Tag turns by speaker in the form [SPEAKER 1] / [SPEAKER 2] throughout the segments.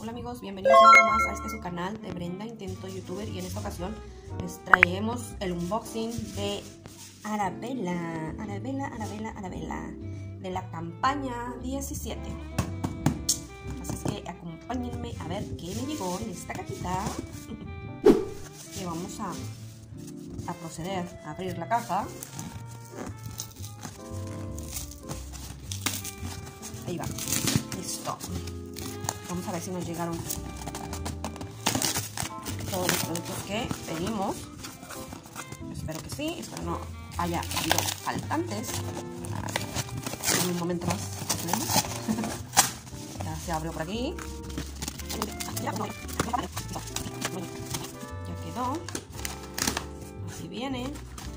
[SPEAKER 1] Hola amigos, bienvenidos una vez más a este su canal de Brenda Intento Youtuber, y en esta ocasión les traemos el unboxing de Arabella de la campaña 17. Así es que acompáñenme a ver qué me llegó en esta cajita. Que vamos a proceder a abrir la caja. Ahí va, listo. Vamos a ver si nos llegaron todos los productos que pedimos. Espero que sí, espero no haya habido faltantes. En un momento más ya se abrió por aquí. Ya quedó. Así viene.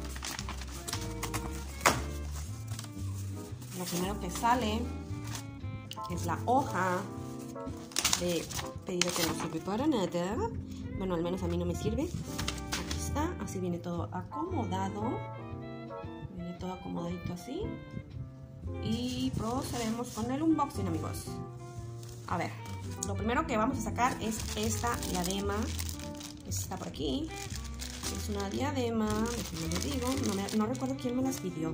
[SPEAKER 1] Lo primero que sale es la hoja de pedido que no sirve para nada. Bueno, al menos a mí no me sirve. Aquí está, así viene todo acomodado. Viene todo acomodadito así. Y procedemos con el unboxing, amigos. A ver, lo primero que vamos a sacar es esta diadema que está por aquí. Es una diadema, déjenme les digo, no recuerdo quién me las pidió.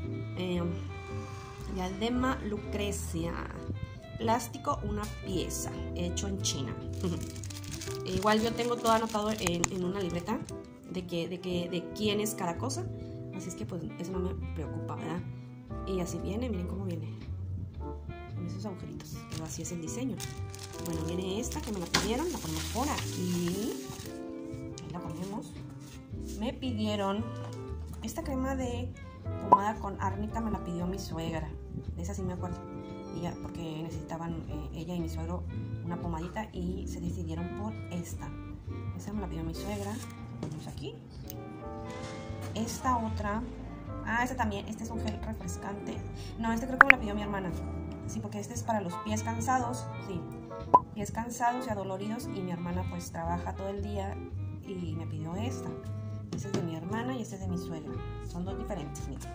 [SPEAKER 1] Diadema Lucrecia. Plástico, una pieza, hecho en China. Igual yo tengo todo anotado en una libreta de quién es cada cosa. Así es que pues eso no me preocupa, ¿verdad? Y así viene, miren cómo viene. Con esos agujeritos. Pero así es el diseño. Bueno, viene esta que me la pidieron. La ponemos por aquí. Ahí la ponemos. Me pidieron esta crema de pomada con árnica, me la pidió mi suegra. De esa sí me acuerdo. Porque necesitaban ella y mi suegro una pomadita y se decidieron por esta. Esa me la pidió mi suegra. Ponemos aquí. Esta otra. Ah, esta también. Este es un gel refrescante. No, este creo que me la pidió mi hermana. Sí, porque este es para los pies cansados. Sí, pies cansados y adoloridos. Y mi hermana pues trabaja todo el día y me pidió esta. Este es de mi hermana y este es de mi suegra. Son dos diferentes, miren.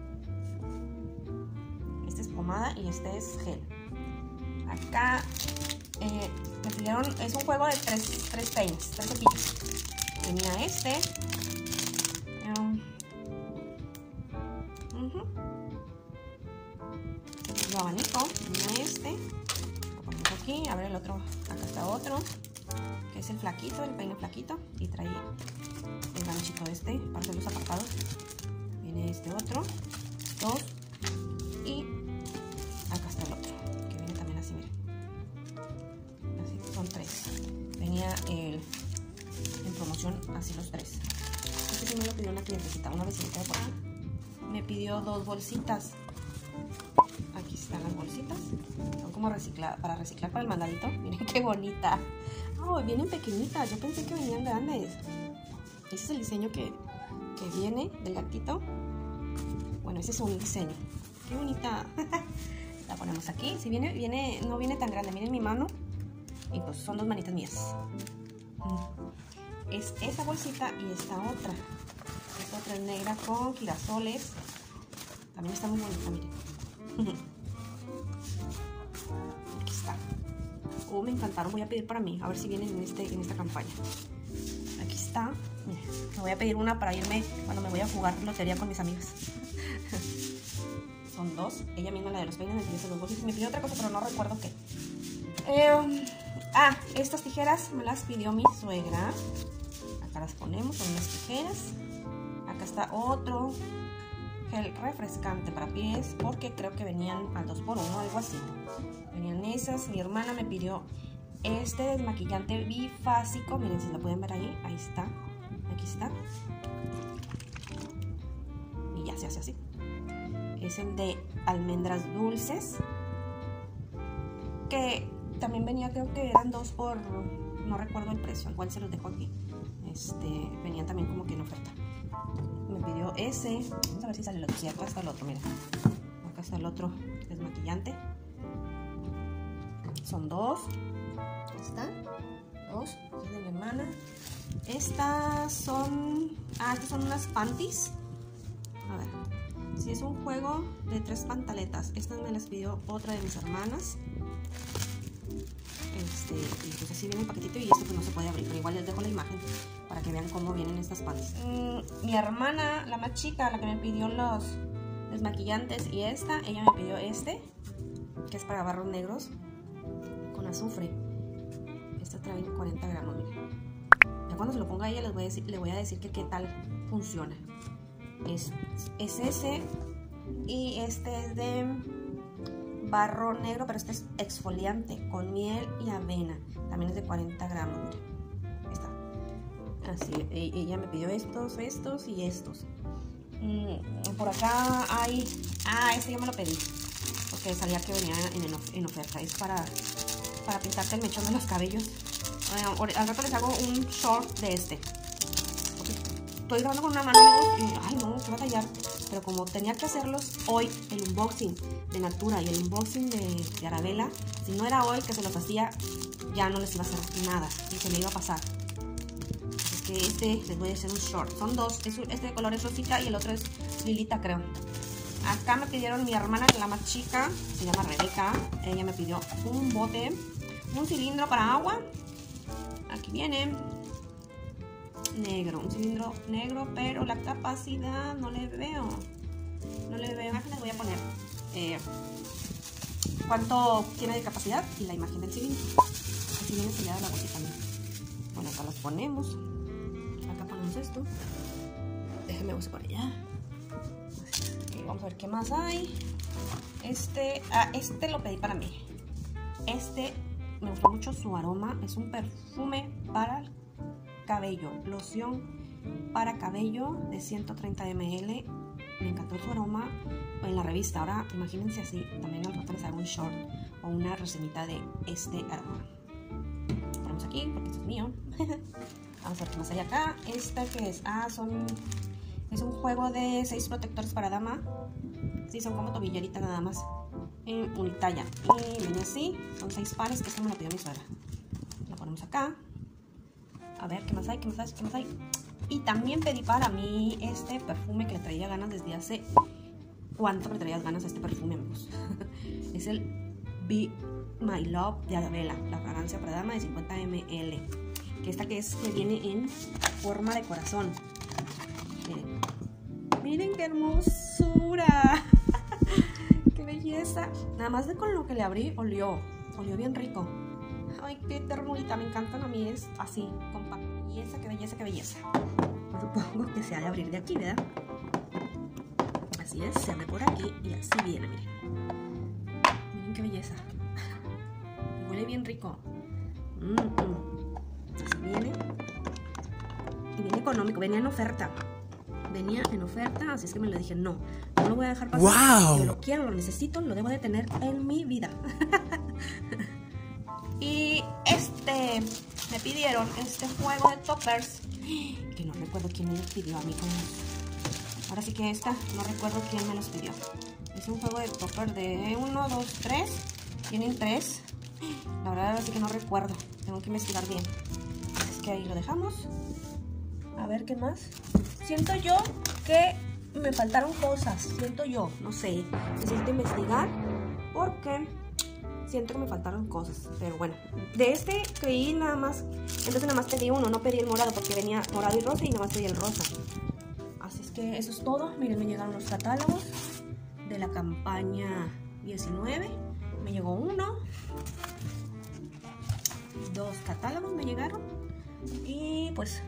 [SPEAKER 1] Este es pomada y este es gel. Acá me pidieron, es un juego de tres peines, 3 cepillos. Tenía este. Lo abanico, tenía este. Lo ponemos aquí, a ver el otro, acá está otro. Que es el flaquito, el peine flaquito. Y trae el ganchito este para hacer los apartados. Viene este otro, 2. Y acá está el otro, que viene también así, miren. Así son 3. Venía en promoción así los 3. Este sí me lo pidió una clientecita, una vecinita de por aquí. Me pidió 2 bolsitas. Aquí están las bolsitas. Son como para reciclar para el mandadito. Miren qué bonita. Oh, vienen pequeñitas. Yo pensé que venían grandes. Ese es el diseño que viene del gatito. Bueno, ese es un diseño. Qué bonita. La ponemos aquí. Si no viene tan grande. Miren mi mano. Y pues son 2 manitas mías. Es esta bolsita y esta otra. Esta otra es negra con girasoles. También está muy bonita, miren. Aquí está. Oh, me encantaron. Voy a pedir para mí. A ver si vienen en esta campaña. Aquí está. Miren, me voy a pedir una para irme cuando me voy a jugar lotería con mis amigas. Son 2. Ella misma, la de los peines, me pidió 2 bolsitas. Me pidió otra cosa, pero no recuerdo qué. Estas tijeras me las pidió mi suegra. Acá las ponemos, son unas tijeras. Acá está otro gel refrescante para pies, porque creo que venían al 2x1, algo así. Venían esas. Mi hermana me pidió este desmaquillante bifásico. Miren si lo pueden ver ahí. Ahí está. Aquí está. Y ya se hace así. Es el de almendras dulces, que también venía, creo que eran 2 por, no recuerdo el precio, igual se los dejo aquí. Venían también como que en oferta. Me pidió ese. Vamos a ver si sale el otro. Sí, acá está el otro, miren. Acá está el otro desmaquillante. Son 2. ¿Están? 2. Es de mi hermana. Estas son unas panties. A ver. Si es un juego de 3 pantaletas. Estas me las pidió otra de mis hermanas. Y pues así viene el paquetito, y este pues no se puede abrir, pero igual les dejo la imagen para que vean cómo vienen estas panties. Mi hermana, la más chica, la que me pidió los desmaquillantes, y ella me pidió este, que es para barros negros con azufre. Esta trae 40 gramos, miren. Ya cuando se lo ponga a ella le voy a decir que qué tal funciona. Es ese, y este es de barro negro, pero este es exfoliante con miel y avena. También es de 40 gramos, miren. Ahí está. Así, ella me pidió estos y estos. Por acá hay... este yo me lo pedí porque salía que venía en oferta. Es para pintarte el mechón de los cabellos. Al rato les hago un short de este. Estoy grabando con una mano, amigos, y ay no, que batallar. Pero como tenía que hacerlos hoy, el unboxing de Natura y el unboxing de Arabella, si no era hoy que se los hacía, ya no les iba a hacer nada y se me iba a pasar. Así que este les voy a hacer un short. Son dos, este de color es rosita y el otro es lilita, creo. Acá me pidieron mi hermana, la más chica, se llama Rebeca. Ella me pidió un bote, un cilindro para agua. Aquí viene negro, un cilindro negro, pero la capacidad no le veo. Les voy a poner cuánto tiene de capacidad y la imagen del cilindro. Así viene sellada la bolsita. Bueno, acá las ponemos. Acá ponemos esto. Déjenme buscar por allá. Okay, vamos a ver qué más hay. Este lo pedí para mí. Me gustó mucho su aroma. Es un perfume para cabello, loción para cabello de 130 ml. Me encantó su aroma en la revista. Ahora imagínense así. También al rato les hago un short o una reseñita de este aroma. Ponemos aquí porque esto es mío. Vamos a ver qué más hay acá. ¿Esta qué es? Es un juego de 6 protectores para dama. Sí, son como tobillerita nada más. Unitalla. Y viene así. Son 6 pares, que esto me lo pidió mi suegra. Lo ponemos acá. A ver, ¿qué más hay? Y también pedí para mí este perfume que le traía ganas desde hace... ¿Cuánto me traías ganas a este perfume, amigos? Es el Be My Love de Arabella, la fragancia para dama de 50 ml. Que esta que viene en forma de corazón. Miren qué hermosura. Qué belleza. Nada más de con lo que le abrí, olió bien rico. Ay, qué ternurita, me encantan a mí, es así, compacto. Qué belleza. Supongo que se ha de abrir de aquí, ¿verdad? Así es, se abre por aquí y así viene, miren. Miren qué belleza. Huele bien rico. Así viene. Y viene económico, venía en oferta. Así es que me lo dije, no lo voy a dejar pasar. ¡Wow! Yo lo quiero, lo necesito, lo debo de tener en mi vida. Y me pidieron este juego de toppers, que no recuerdo quién me los pidió, amigos. Ahora sí que no recuerdo quién me los pidió. Es un juego de toppers de 1, 2, 3. Tienen 3. La verdad ahora sí que no recuerdo. Tengo que investigar bien. Así que ahí lo dejamos. A ver qué más. Siento yo que me faltaron cosas. No sé. Necesito investigar porque siento que me faltaron cosas, pero bueno, de creí nada más, entonces nada más pedí uno, no pedí el morado porque venía morado y rosa y nada más pedí el rosa. Así es que eso es todo. Miren, me llegaron los catálogos de la campaña 19, me llegó 1, 2 catálogos me llegaron, y pues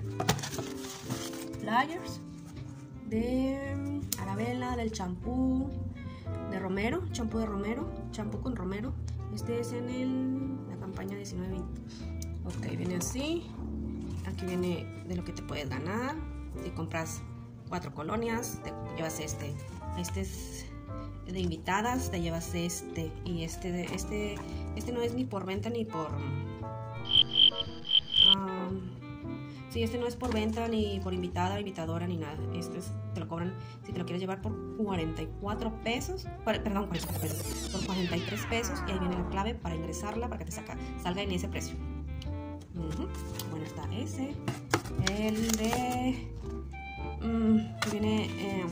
[SPEAKER 1] flyers de Arabella, del champú de Romero, champú con Romero. Este es en la campaña 19-20. Ok, viene así. Aquí viene de lo que te puedes ganar. Si compras 4 colonias, te llevas este. Este es de invitadas, te llevas este. Y este no es ni por venta ni por... sí, este no es por venta ni por invitada, invitadora ni nada. Te lo cobran si te lo quieres llevar por 44 pesos. Perdón, 44 pesos. Por 43 pesos. Y ahí viene la clave para ingresarla para que te salga en ese precio. Bueno, está ese. El de... que viene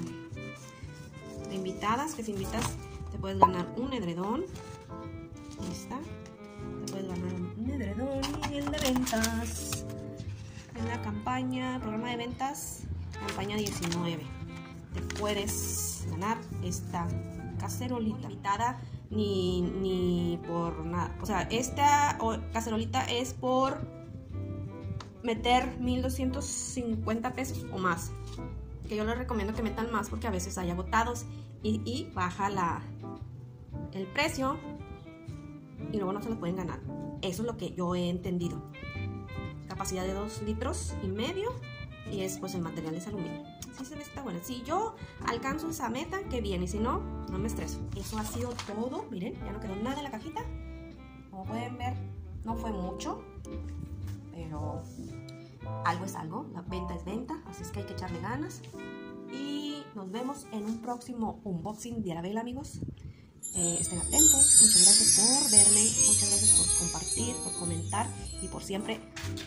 [SPEAKER 1] de invitadas. Que si invitas te puedes ganar un edredón. Ahí está. te puedes ganar un edredón y el de ventas. En la campaña, programa de ventas, campaña 19. Te puedes ganar esta cacerolita limitada ni por nada. O sea, esta cacerolita es por meter 1,250 pesos o más. Que yo les recomiendo que metan más porque a veces hay agotados y baja el precio y luego no se lo pueden ganar. Eso es lo que yo he entendido. Capacidad de 2,5 litros y es pues el material es aluminio. Sí se ve, está bueno. Si yo alcanzo esa meta, qué bien, y si no, no me estreso. Eso ha sido todo. Miren, ya no quedó nada en la cajita. Como pueden ver, no fue mucho, pero algo es algo. La venta es venta, así es que hay que echarle ganas. Y nos vemos en un próximo unboxing de Arabella, amigos. Estén atentos. Muchas gracias por verme, muchas gracias por compartir, por comentar y por siempre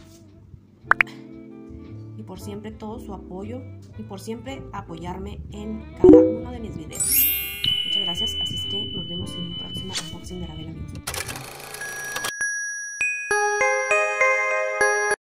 [SPEAKER 1] todo su apoyo y por siempre apoyarme en cada uno de mis videos. Muchas gracias, así es que nos vemos en un próximo